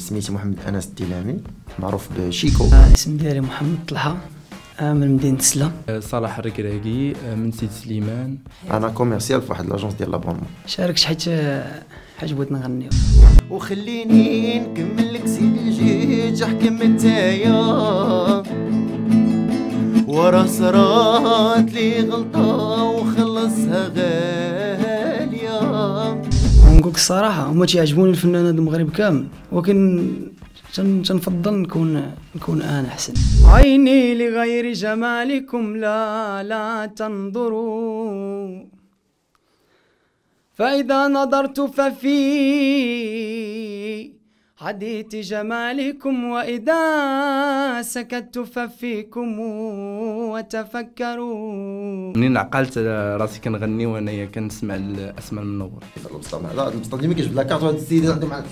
سميتي محمد أنس الديلامي، معروف بشيكو. اسم ديالي محمد طلحة، من مدينة سلا. صلاح الركراكي من سيد سليمان. أنا كوميرسيال في واحد لاجونس ديال لابونمون. شاركت حيت بغيت نغني. وخليني نكمل لك سيدي جيت احكم نتايا، ورا صرات لي غلطة وخلصها غالية. ونقولك الصراحة هما تيعجبوني الفنانات المغرب كامل، ولكن تنفضل نكون انا احسن. عيني لغير جمالكم لا تنظروا، فإذا نظرت ففي حديث جمالكم، وإذا سكت ففيكم وتفكروا. منين عقلت راسي كنغني وانايا كنسمع الاسماء المنور. البسطة ديما كيجبد لاكارت وهاد السيد عنده معاه.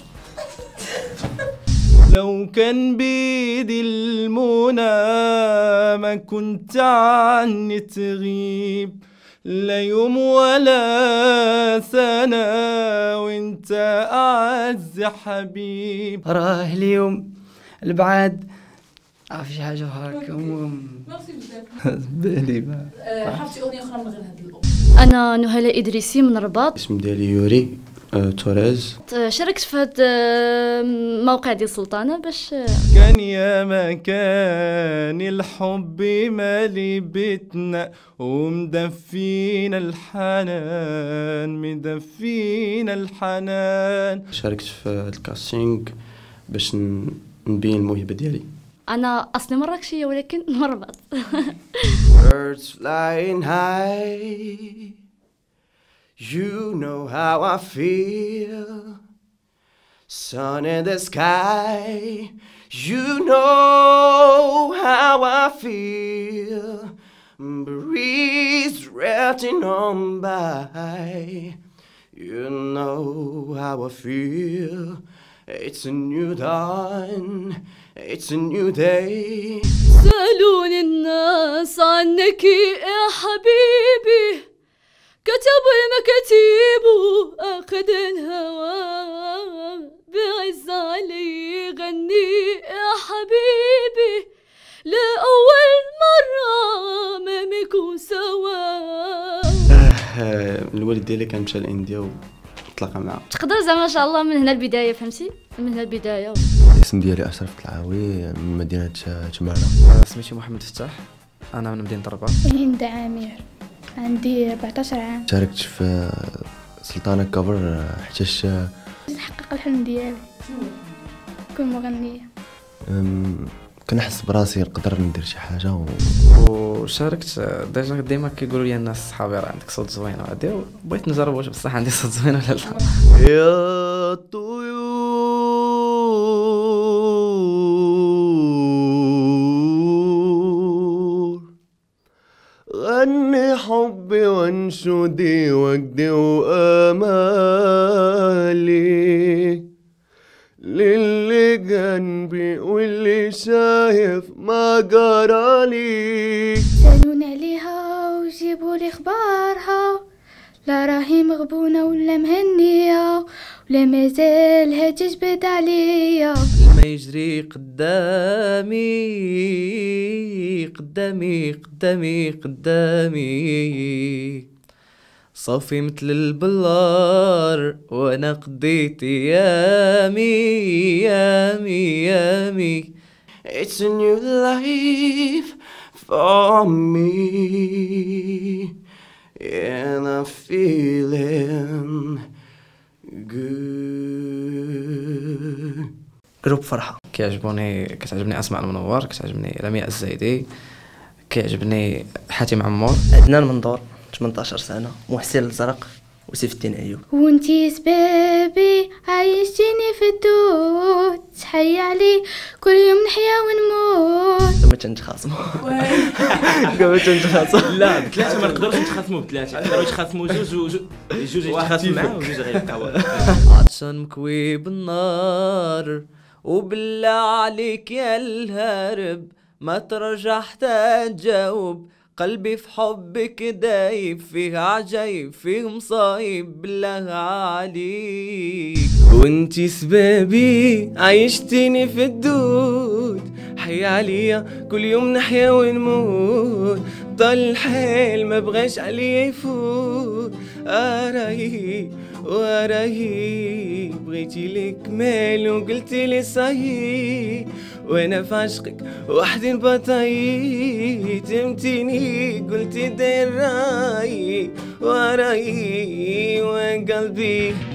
لو كان بيدي المنى ما كنت عني تغيب، لا يوم ولا سنة وانت أعز حبيب. راه اليوم البعاد عارف شي حاجة هكا. ميرسي بزاف. بالي حفتي أغنية أخرى من غير هاد الأغنية؟ أنا نهالة إدريسي من الرباط. اسم ديالي يوري توريز. شاركت في هاد الموقع ديال سلطانة باش كان يا مكان الحب مالي بيتنا، ومدفينا الحنان مدفينا الحنان. شاركت في هاد الكاستينغ باش نبين الموهبة ديالي. أنا أصلي مراكشية ولكن من الرباط. Birds flying high, you know how I feel. Sun in the sky, you know how I feel. Breeze drifting on by, you know how I feel. It's a new dawn, it's a new day. سألوني الناس عنك يا حبيبي، كتب المكاتيب أخذ الهوى، بعز علي غني يا حبيبي، لأول مرة ما نكون سوا. الوالد ديالي كان مشى لانديا وتلاقى معاه. تقدر زعما ما شاء الله من هنا البداية، فهمتي؟ من هنا البداية. الاسم ديالي أشرف الطلعاوي من مدينة تمارة. سميتي محمد فتاح، أنا من مدينة الرباط. هند عامر، عندي 14 عام. شاركت في سلطانة كفر حيتاش نحقق الحلم ديالي نكون مغنية. كنحس براسي نقدر ندير شي حاجة وشاركت ديجا ديما كيقولوا لي الناس صحابي راه عندك صوت زوين وهادي، وبغيت نجرب واش بصح عندي صوت زوين ولا لا. يا طيور غني حبي وانشدي وجدي وامالي للي جنبي واللي شايف ما جرالي. سالوني عليها وجيبوا لي اخبارها، لا راهي مغبونة ولا مهنية ولا مازالها تجبد عليا. ما يجري قدامي قدامي قدامي قدامي، صافي مثل البلار وانا قضيت يامي يامي يامي. It's a new life for me and I'm feeling good. جروب فرحة. كتعجبني أسماء المنور، كتعجبني رمياء الزايدي، كيعجبني حاتم عمور. عدنان منظور 18 سنة، محسن الزرق، وسيف الدين أيوب. وانتي سبابي عايشتيني في الدود، تحيي علي كل يوم نحيا ونموت. لما تنتخاصموا قبل تنتخاصموا. لا بثلاثة ما نقدروش نتخاصموا بثلاثة، نقدروا يتخاصموا جوج يتخاصموا معاه وجوج غيبقاو. عطشان مكوي بالنار وبالله عليك يا الهارب، ما ترجع حتى تجاوب، قلبي في حبك دايب، فيه عجايب فيه مصايب، بالله عليك. وانتي سبابي عيشتيني في الدود، حي عليا كل يوم نحيا ونموت، طال الحال ما بغاش عليا يفوت. راهي وراهي بغيتي لي كمال وقلتي لي صحيح، وانا في عشقك وحدي نبطاي، تمتيني قلتي داير راي وراي وقلبي